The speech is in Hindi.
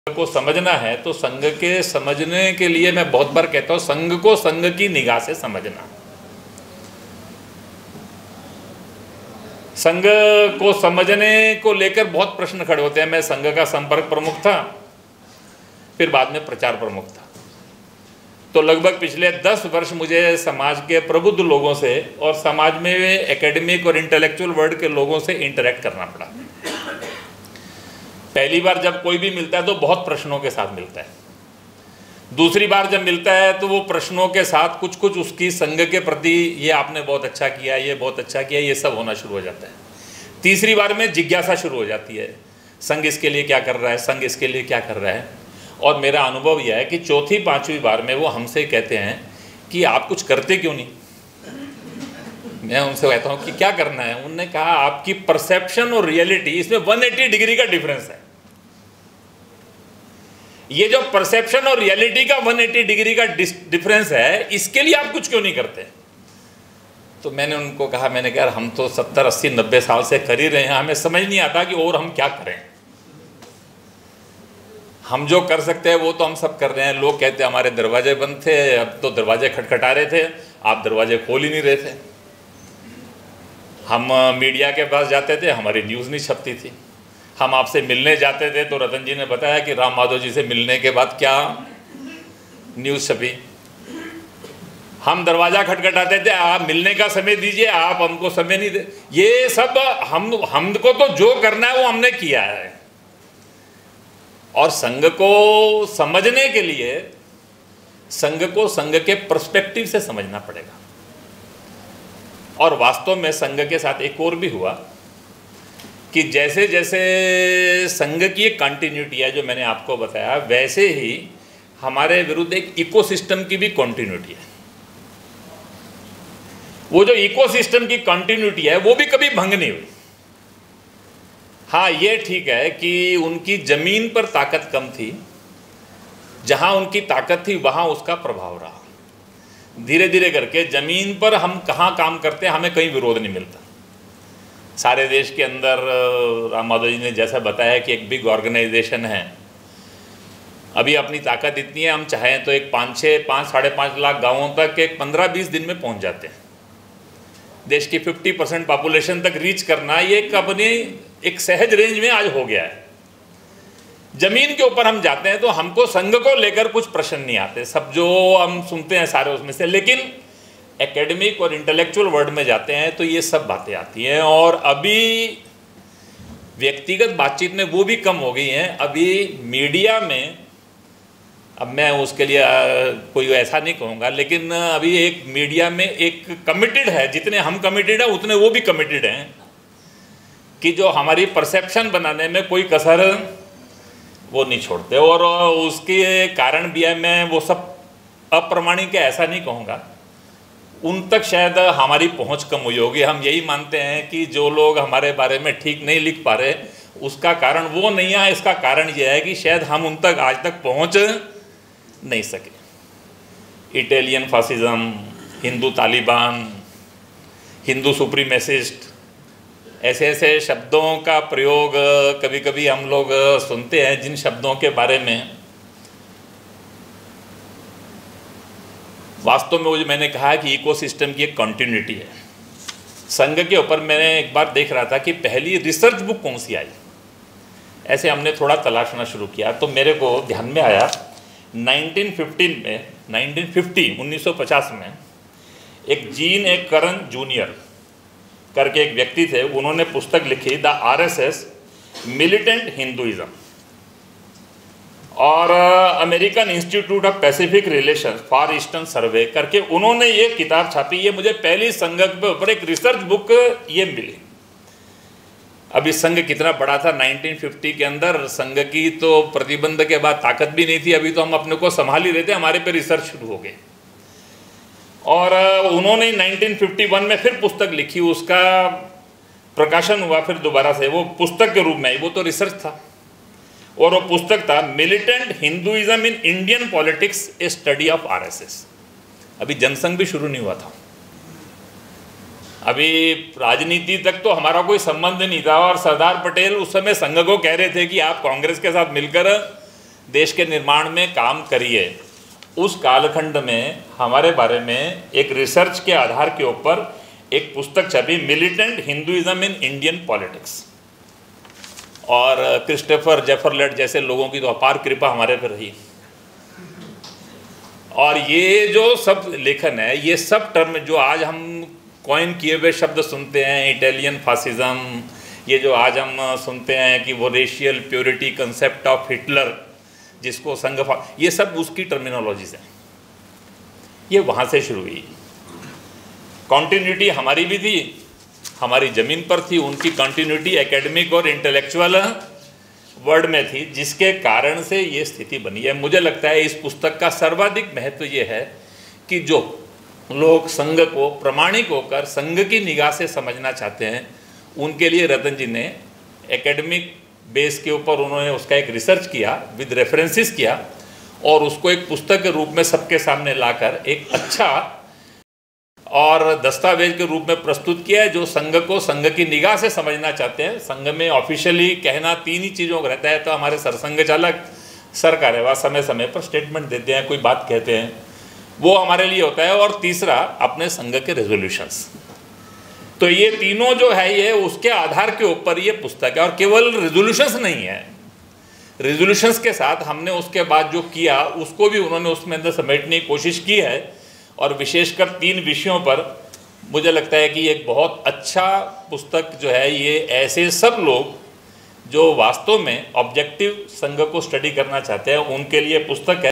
को समझना है तो संघ के समझने के लिए मैं बहुत बार कहता हूं, संघ को संघ की निगाह से समझना। संघ को समझने को लेकर बहुत प्रश्न खड़े होते हैं। मैं संघ का संपर्क प्रमुख था, फिर बाद में प्रचार प्रमुख था, तो लगभग पिछले 10 वर्ष मुझे समाज के प्रबुद्ध लोगों से और समाज में एकेडमिक और इंटेलेक्चुअल वर्ल्ड के लोगों से इंटरेक्ट करना पड़ा। पहली बार जब कोई भी मिलता है तो बहुत प्रश्नों के साथ मिलता है, दूसरी बार जब मिलता है तो वो प्रश्नों के साथ कुछ कुछ उसकी संघ के प्रति, ये आपने बहुत अच्छा किया, ये बहुत अच्छा किया, ये सब होना शुरू हो जाता है। तीसरी बार में जिज्ञासा शुरू हो जाती है, संघ इसके लिए क्या कर रहा है, संघ इसके लिए क्या कर रहा है। और मेरा अनुभव यह है कि चौथी पांचवी बार में वो हमसे कहते हैं कि आप कुछ करते क्यों नहीं। मैं उनसे कहता हूँ कि क्या करना है। उन्होंने कहा आपकी परसेप्शन और रियलिटी, इसमें 180 डिग्री का डिफरेंस है। ये जो परसेप्शन और रियलिटी का 180 डिग्री का डिफरेंस है, इसके लिए आप कुछ क्यों नहीं करते। तो मैंने उनको कहा, मैंने कहा हम तो 70 80 90 साल से कर ही रहे हैं, हमें समझ नहीं आता कि और हम क्या करें। हम जो कर सकते हैं वो तो हम सब कर रहे हैं। लोग कहते हैं हमारे दरवाजे बंद थे, अब तो दरवाजे खटखटा रहे थे, आप दरवाजे खोल ही नहीं रहे थे। हम मीडिया के पास जाते थे, हमारी न्यूज़ नहीं छपती थी। हम आपसे मिलने जाते थे तो रतन जी ने बताया कि राम माधव जी से मिलने के बाद क्या न्यूज़ छपी। हम दरवाज़ा खटखटाते थे, आप मिलने का समय दीजिए, आप हमको समय नहीं दे। ये सब हमको तो जो करना है वो हमने किया है। और संघ को समझने के लिए संघ को संघ के पर्सपेक्टिव से समझना पड़ेगा। और वास्तव में संघ के साथ एक और भी हुआ कि जैसे जैसे संघ की एक कंटिन्यूटी है, जो मैंने आपको बताया, वैसे ही हमारे विरुद्ध एक इकोसिस्टम की भी कंटिन्यूटी है। वो जो इकोसिस्टम की कंटिन्यूटी है वो भी कभी भंग नहीं हुई। हाँ, ये ठीक है कि उनकी जमीन पर ताकत कम थी, जहां उनकी ताकत थी वहां उसका प्रभाव रहा। धीरे धीरे करके जमीन पर हम कहाँ काम करते हैं हमें कहीं विरोध नहीं मिलता। सारे देश के अंदर राम माधव जी ने जैसा बताया कि एक बिग ऑर्गेनाइजेशन है, अभी अपनी ताकत इतनी है, हम चाहें तो एक 5 साढ़े 5 लाख गांवों तक एक 15-20 दिन में पहुंच जाते हैं। देश की 50% पॉपुलेशन तक रीच करना ये अपनी एक सहज रेंज में आज हो गया है। जमीन के ऊपर हम जाते हैं तो हमको संघ को लेकर कुछ प्रश्न नहीं आते, सब जो हम सुनते हैं सारे उसमें से। लेकिन एकेडमिक और इंटेलेक्चुअल वर्ल्ड में जाते हैं तो ये सब बातें आती हैं। और अभी व्यक्तिगत बातचीत में वो भी कम हो गई हैं। अभी मीडिया में, अब मैं उसके लिए कोई ऐसा नहीं कहूँगा, लेकिन अभी एक मीडिया में एक कमिटेड है, जितने हम कमिटेड हैं उतने वो भी कमिटेड हैं कि जो हमारी परसेप्शन बनाने में कोई कसर वो नहीं छोड़ते। और उसके कारण भी है, मैं वो सब अप्रमाणिक है ऐसा नहीं कहूँगा, उन तक शायद हमारी पहुँच कम हुई होगी। हम यही मानते हैं कि जो लोग हमारे बारे में ठीक नहीं लिख पा रहे, उसका कारण वो नहीं है, इसका कारण यह है कि शायद हम उन तक आज तक पहुँच नहीं सके। Italian fascism, Hindu Taliban, Hindu supremacist, ऐसे ऐसे शब्दों का प्रयोग कभी कभी हम लोग सुनते हैं, जिन शब्दों के बारे में वास्तव में वो जो मैंने कहा कि इकोसिस्टम की एक कंटिन्यूटी है। संघ के ऊपर मैंने एक बार देख रहा था कि पहली रिसर्च बुक कौन सी आई, ऐसे हमने थोड़ा तलाशना शुरू किया तो मेरे को ध्यान में आया 1950 में एक जीन ए करन जूनियर करके एक व्यक्ति थे, उन्होंने पुस्तक लिखी द आरएसएस मिलिटेंट हिंदुइज्म, और American Institute of Pacific Relations Far Eastern Survey करके उन्होंने ये किताब छापी। ये मुझे पहली संघ के ऊपर एक रिसर्च बुक ये मिली। अभी संघ कितना बड़ा था 1950 के अंदर, संघ की तो प्रतिबंध के बाद ताकत भी नहीं थी, अभी तो हम अपने को संभाल ही रहे थे, हमारे पे रिसर्च शुरू हो गए। और उन्होंने 1951 में फिर पुस्तक लिखी, उसका प्रकाशन हुआ फिर दोबारा से, वो पुस्तक के रूप में आई, वो तो रिसर्च था। और वो पुस्तक था militant Hinduism in Indian politics, a study of RSS. अभी जनसंघ भी शुरू नहीं हुआ था, अभी राजनीति तक तो हमारा कोई संबंध नहीं था। और सरदार पटेल उस समय संघ को कह रहे थे कि आप कांग्रेस के साथ मिलकर देश के निर्माण में काम करिए। उस कालखंड में हमारे बारे में एक रिसर्च के आधार के ऊपर एक पुस्तक छपी, militant Hinduism in Indian politics, और क्रिस्टोफर जेफरलेट जैसे लोगों की तो अपार कृपा हमारे पर रही। और ये जो सब लेखन है, ये सब टर्म जो आज हम कॉइन किए हुए शब्द सुनते हैं, इटालियन फासिज्म, ये जो आज हम सुनते हैं कि वो racial purity concept of Hitler, जिसको संघ, ये सब उसकी टर्मिनोलॉजीज हैं। ये वहाँ से शुरू हुई। कॉन्टिन्यूटी हमारी भी थी, हमारी ज़मीन पर थी, उनकी कंटिन्यूटी एकेडमिक और इंटेलेक्चुअल वर्ल्ड में थी, जिसके कारण से ये स्थिति बनी है। मुझे लगता है इस पुस्तक का सर्वाधिक महत्व ये है कि जो लोग संघ को प्रामाणिक होकर संघ की निगाह से समझना चाहते हैं, उनके लिए रतन जी ने एकेडमिक बेस के ऊपर उन्होंने उसका एक रिसर्च किया, विद रेफरेंसेस किया, और उसको एक पुस्तक के रूप में सबके सामने लाकर एक अच्छा और दस्तावेज के रूप में प्रस्तुत किया है, जो संघ को संघ की निगाह से समझना चाहते हैं। संघ में ऑफिशियली कहना 3 ही चीज़ों का रहता है, तो हमारे सरसंघ चालक, सर कार्यवाह समय समय पर स्टेटमेंट देते हैं, कोई बात कहते हैं, वो हमारे लिए होता है, और तीसरा अपने संघ के रेजोल्यूशंस। तो ये तीनों जो है ये उसके आधार के ऊपर ये पुस्तक है। और केवल रेजोल्यूशंस नहीं है, रेजोल्यूशंस के साथ हमने उसके बाद जो किया उसको भी उन्होंने उसमें अंदर समेटने की कोशिश की है, और विशेषकर 3 विषयों पर मुझे लगता है कि एक बहुत अच्छा पुस्तक जो है, ये ऐसे सब लोग जो वास्तव में ऑब्जेक्टिव संघ को स्टडी करना चाहते हैं, उनके लिए पुस्तक है।